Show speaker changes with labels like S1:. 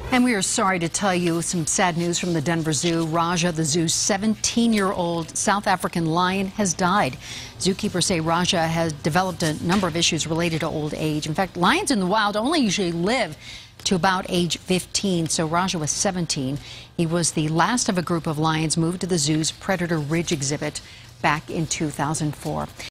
S1: And we are sorry to tell you some sad news from the Denver Zoo. Rajah, the zoo's 17-year-old South African lion, has died. Zookeepers say Rajah has developed a number of issues related to old age. In fact, lions in the wild only usually live to about age 15, so Rajah was 17. He was the last of a group of lions moved to the zoo's Predator Ridge exhibit back in 2004.